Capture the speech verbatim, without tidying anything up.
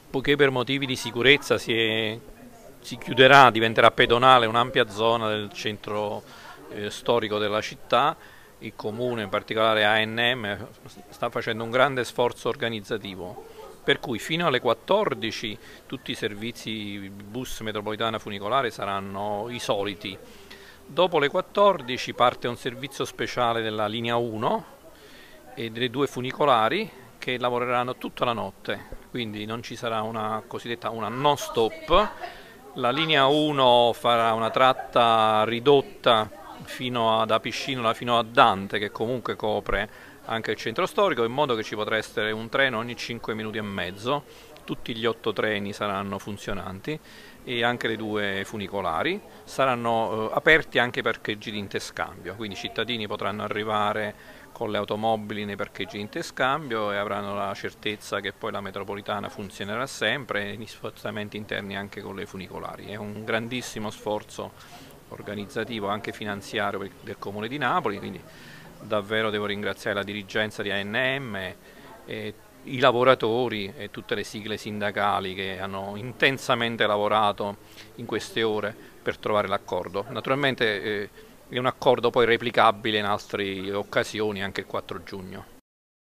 Poiché per motivi di sicurezza si, è- si chiuderà, diventerà pedonale un'ampia zona del centro eh, storico della città, il comune, in particolare A N M, sta facendo un grande sforzo organizzativo, per cui fino alle quattordici tutti i servizi bus metropolitana funicolare saranno i soliti. Dopo le quattordici parte un servizio speciale della linea uno e delle due funicolari che lavoreranno tutta la notte, quindi non ci sarà una cosiddetta una non stop. La linea uno farà una tratta ridotta fino ad Apicinola, fino a Dante, che comunque copre anche il centro storico, in modo che ci potrà essere un treno ogni cinque minuti e mezzo. Tutti gli otto treni saranno funzionanti e anche le due funicolari saranno eh, aperti anche ai parcheggi di interscambio, quindi i cittadini potranno arrivare con le automobili nei parcheggi di interscambio e avranno la certezza che poi la metropolitana funzionerà sempre e gli spostamenti interni anche con le funicolari. È un grandissimo sforzo organizzativo, anche finanziario del Comune di Napoli, quindi davvero devo ringraziare la dirigenza di A N M, e i lavoratori e tutte le sigle sindacali che hanno intensamente lavorato in queste ore per trovare l'accordo. Naturalmente eh, è un accordo poi replicabile in altre occasioni, anche il quattro giugno.